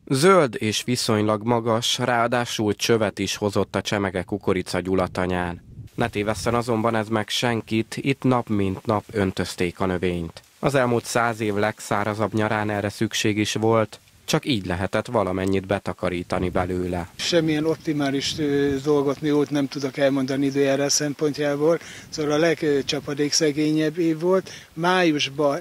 Zöld és viszonylag magas, ráadásul csövet is hozott a csemege kukorica gyulatanyán. Ne tévesszen azonban ez meg senkit, itt nap mint nap öntözték a növényt. Az elmúlt 100 év legszárazabb nyarán erre szükség is volt, csak így lehetett valamennyit betakarítani belőle. Semmilyen optimális dolgot, jót nem tudok elmondani időjárás szempontjából, szóval a legcsapadékszegényebb év volt. Májusban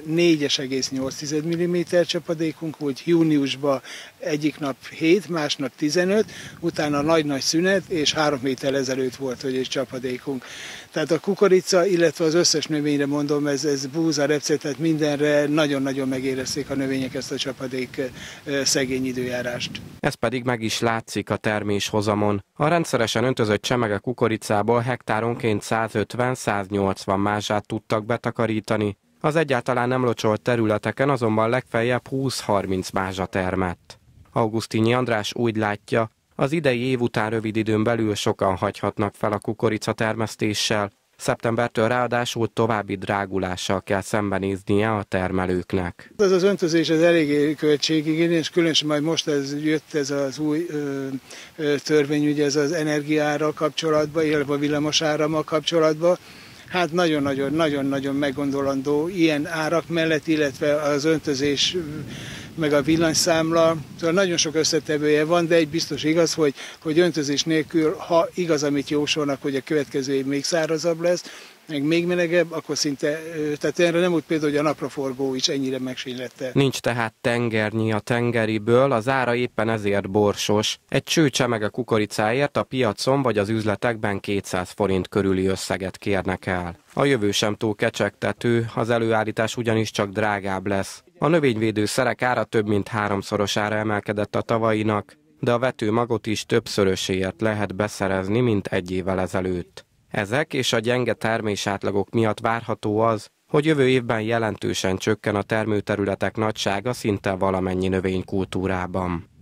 4,8 mm csapadékunk volt, júniusban egyik nap 7, másnap 15, utána nagy-nagy szünet, és 3 héttel ezelőtt volt, hogy egy csapadékunk. Tehát a kukorica, illetve az összes növényre mondom, ez búza, repce, tehát mindenre nagyon-nagyon megérezték a növények ezt a csapadék szegény időjárást. Ez pedig meg is látszik a terméshozamon. A rendszeresen öntözött csemege kukoricából hektáronként 150-180 mázsát tudtak betakarítani, az egyáltalán nem locsolt területeken azonban legfeljebb 20-30 mázsa termett. Augustinyi András úgy látja, az idei év után rövid időn belül sokan hagyhatnak fel a kukoricatermesztéssel, szeptembertől ráadásul további drágulással kell szembenéznie a termelőknek. Ez az öntözés ez eléggé költségigényes, különösen majd most jött ez az új törvény, ugye ez az energiára kapcsolatban, illetve a villamosárammal kapcsolatban. Hát nagyon-nagyon meggondolandó ilyen árak mellett, illetve az öntözés meg a villanyszámla. Szóval nagyon sok összetevője van, de egy biztos igaz, hogy öntözés nélkül, ha igaz, amit jósolnak, hogy a következő év még szárazabb lesz, meg még melegebb, akkor szinte, tehát erre nem úgy például, hogy a napraforgó is ennyire megsínylette. Nincs tehát tengernyi a tengeriből, az ára éppen ezért borsos. Egy cső csemege kukoricáért a piacon vagy az üzletekben 200 forint körüli összeget kérnek el. A jövő sem túl kecsegtető, az előállítás ugyanis csak drágább lesz. A növényvédőszerek ára több mint 3-szorosára emelkedett a tavalyinak, de a vetőmagot is többszöröséért lehet beszerezni, mint egy évvel ezelőtt. Ezek és a gyenge termésátlagok miatt várható az, hogy jövő évben jelentősen csökken a termőterületek nagysága szinte valamennyi növénykultúrában.